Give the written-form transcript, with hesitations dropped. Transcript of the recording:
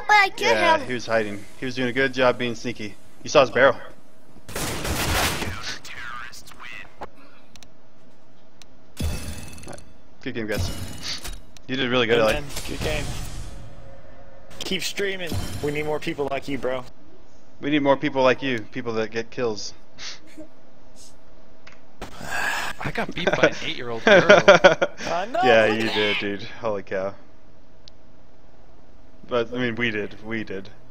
but I killed Yeah, him. he was hiding. He was doing a good job being sneaky. You saw his barrel. Good game, guys. You did really good, Ellie. Good game. Keep streaming. We need more people like you, bro. We need more people like you, people that get kills. I got beat by an 8-year-old girl. No, Yeah, you did, dude. Holy cow. But, I mean, we did. We did.